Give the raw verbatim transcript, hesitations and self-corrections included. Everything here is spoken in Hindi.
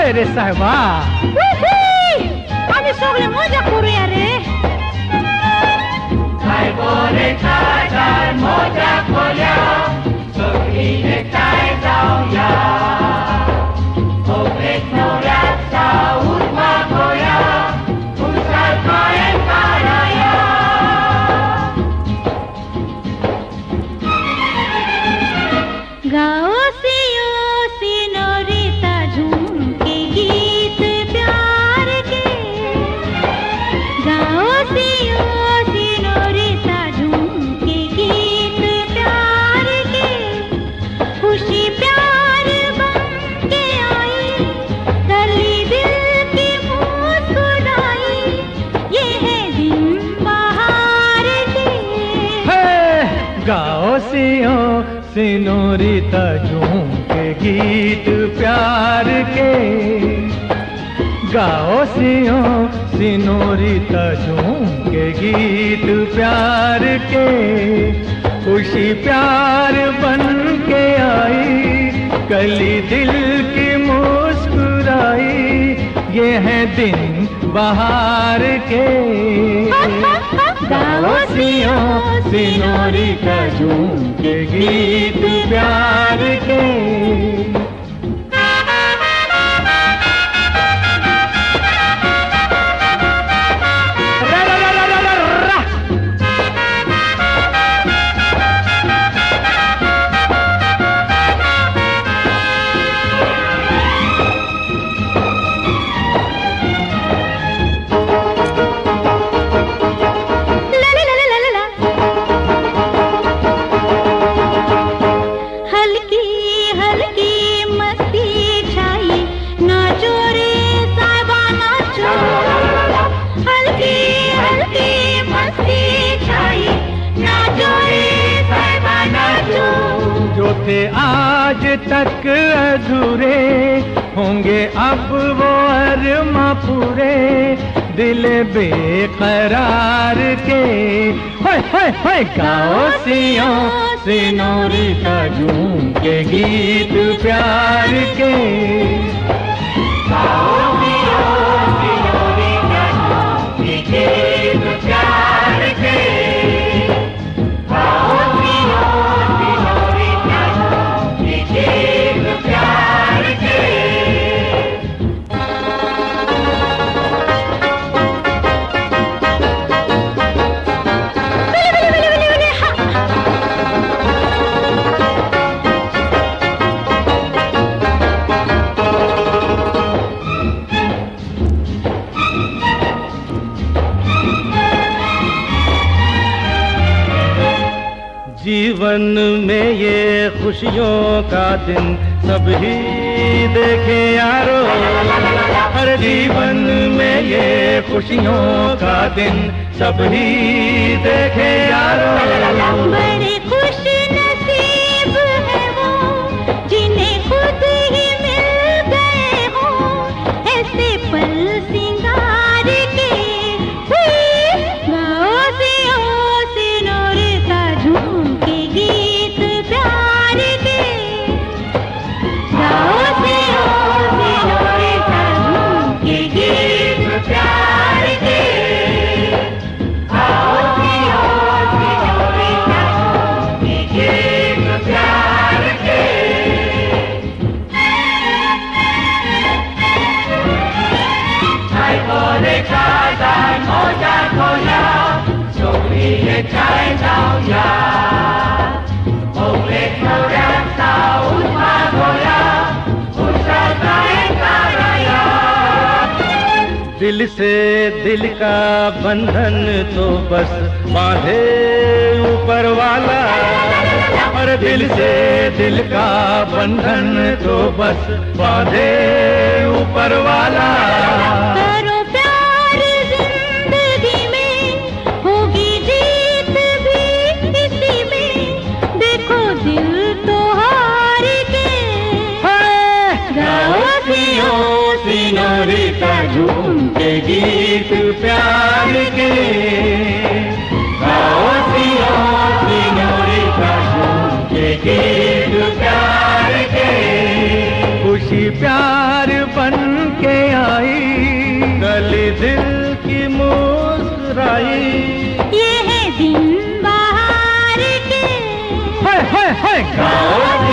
रे साहेबा আমি সকলে মজা করি আরে সাহেবরে চাচার মজা করিয়া সকলে চাই যাও ইয়া ওরে নোরা সাউর মা গোয়া উসার পায়ে কারায়া गाओ सियो सिनोरिता झूम के गीत प्यार के गाओ सियो सिनोरिता झूम के गीत प्यार के खुशी प्यार बन के आई गली दिल की मुस्कुराई ये है दिन बहार के गाओ सियो सिनोरिता झूम के गीत प्यार के गाओ सियो सिनोरिता झूम के गीत प्यार के खुशी प्यार बन के आई कली दिल की मुस्कुराई ये है दिन बहार के गाओ सियो सिनोरिता झूम के गीत प्यार के थे आज तक अधूरे होंगे अब वो अरमा पूरे दिल बेकरार के हाय हाय हाय गाओ सियो सिनोरिता झूम के गीत प्यार के गाओ सियो सिनोरिता झूम के गीत प्यार के जीवन में ये खुशियों का दिन सब ही देखे यारो हर जीवन में ये खुशियों का दिन सब ही देखे यारो बड़े खुश नसीब है वो जिन्हें खुद ही मिल गए हो ऐसे पल सिंगार के गाओ सियो सिनोरिता झूम के गीत प्यार के गाओ सियो सिनोरिता झूम के गीत प्यार के गाओ सियो सिनोरिता झूम के गीत प्यार के आई बोले खादा मोजा खोया सोई ये चाय जाओ या ओले खोया साउथ मा गोया उसा गाए कराया दिल से दिल का बंधन तो बस बांधे ऊपर वाला और दिल से दिल का बंधन तो बस बांधे ऊपर वाला करो प्यार जिंदगी में होगी जीत भी इसी में देखो दिल तो हार के गाओ सियो सिनोरिता झूम के गीत प्यार के गाओ सियो सिनोरिता झूम के गीत प्यार के खुशी प्यार बन आई। ये है दिन बाहर के, है है है गाओ